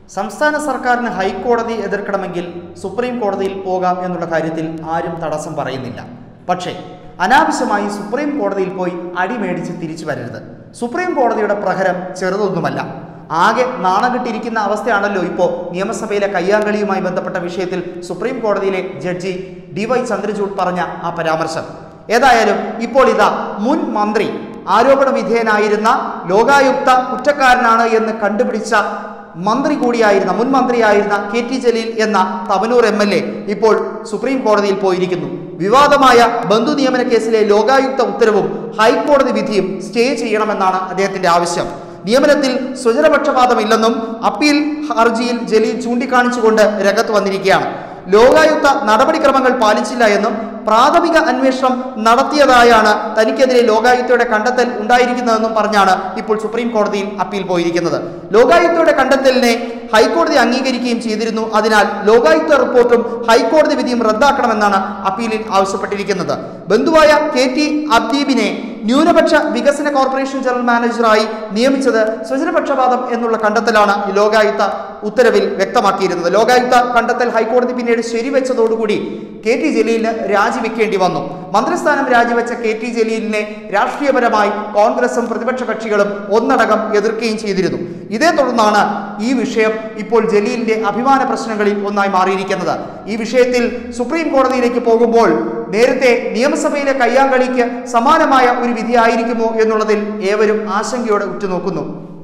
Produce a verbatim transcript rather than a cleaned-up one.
സംസ്ഥാന സർക്കാരിന് ഹൈക്കോടതി എതിർക്കണമെങ്കിൽ സുപ്രീം കോടതിയിൽ പോകാം എന്നുള്ള കാര്യത്തിൽ ആരും തടസ്സം പറയുന്നില്ല. പക്ഷേ അനാവശ്യമായി സുപ്രീം കോടതിയിൽ പോയി അടിമേടിച്ച് തിരിച്ചു വരരുത്. സുപ്രീം കോടതിയുടെ പ്രഹരം ചെറുതൊന്നുമല്ല. ആകെ നാണം കെട്ടിരിക്കുന്ന അവസ്ഥയാണല്ലോ ഇപ്പോൾ നിയമസഭയിലെ കയ്യാങ്കളിയുമായി ബന്ധപ്പെട്ട വിഷയത്തിൽ സുപ്രീം കോടതിയിലെ ജഡ്ജി ഡി വൈ ചന്ദ്രചൂഡ് പറഞ്ഞ ആ പരാമർശം. ഏതായാലും ഇപ്പോൾ ഇതാ മുൻ മന്ത്രി, ആരോപണ വിധേയനായിരുന്ന ലോകായുക്ത കുറ്റക്കാരനാണ് എന്ന് കണ്ടുപിടിച്ച മന്ത്രി കൂടിയായിരുന്ന മുൻ മന്ത്രിയായിരുന്ന കെ ടി ജലീൽ എന്ന തവനൂർ എം എൽ എ ഇപ്പോൾ സുപ്രീം കോടതിയിൽ പോയിരിക്കുന്നു. വിവാദമായ ബന്ധു നിയമന കേസിലെ ലോകായുക്ത ഉത്തരവും ഹൈക്കോടതി വിധിയും സ്റ്റേ ചെയ്യണമെന്നാണ് അദ്ദേഹത്തിന്റെ ആവശ്യം. നിയമനത്തിൽ സ്വജനപക്ഷപാതമില്ലെന്നും അപ്പീൽ ഹർജിയിൽ ജലീൽ ചൂണ്ടിക്കാണിച്ചുകൊണ്ട് രംഗത്ത് വന്നിരിക്കുകയാണ്. ലോകായുക്ത നടപടിക്രമങ്ങൾ പാലിച്ചില്ല എന്നും പ്രാഥമിക അന്വേഷണം നടത്തിയതായാണ് തനിക്കെതിരെ ലോകായുക്തയുടെ കണ്ടെത്തൽ ഉണ്ടായിരിക്കുന്നതെന്നും പറഞ്ഞാണ് ഇപ്പോൾ സുപ്രീം കോടതിയിൽ അപ്പീൽ പോയിരിക്കുന്നത്. ലോകായുക്തയുടെ കണ്ടെത്തലിനെ ഹൈക്കോടതി അംഗീകരിക്കുകയും ചെയ്തിരുന്നു. അതിനാൽ ലോകായുക്ത റിപ്പോർട്ടും ഹൈക്കോടതി വിധിയും റദ്ദാക്കണമെന്നാണ് അപ്പീലിൽ ആവശ്യപ്പെട്ടിരിക്കുന്നത്. ബന്ധുവായ കെ ടി അബ്ദീബിനെ ന്യൂനപക്ഷ വികസന കോർപ്പറേഷൻ ജനറൽ മാനേജറായി നിയമിച്ചത് സ്വജനപക്ഷപാതം എന്നുള്ള കണ്ടെത്തലാണ് ലോകായുക്ത ഉത്തരവിൽ വ്യക്തമാക്കിയിരുന്നത്. ലോകായുക്ത കണ്ടെത്തൽ ഹൈക്കോടതി പിന്നീട് ശരിവെച്ചതോടുകൂടി കെ ടി ജലീലിന് രാജിവെക്കേണ്ടി വന്നു. മന്ത്രിസ്ഥാനം രാജിവെച്ച കെ ടി ജലീലിനെ രാഷ്ട്രീയപരമായി കോൺഗ്രസും പ്രതിപക്ഷ കക്ഷികളും ഒന്നടങ്കം എതിർക്കുകയും ചെയ്തിരുന്നു. ഇതേ തുടർന്നാണ് ഈ വിഷയം ഇപ്പോൾ ജലീലിന്റെ അഭിമാന പ്രശ്നങ്ങളിൽ ഒന്നായി മാറിയിരിക്കുന്നത്. ഈ വിഷയത്തിൽ സുപ്രീം കോടതിയിലേക്ക് പോകുമ്പോൾ നേരത്തെ നിയമസഭയിലെ കയ്യാങ്കളിക്ക് സമാനമായ ഒരു വിധിയായിരിക്കുമോ എന്നുള്ളതിൽ ഏവരും ആശങ്കയോടെ ഉറ്റുനോക്കുന്നു.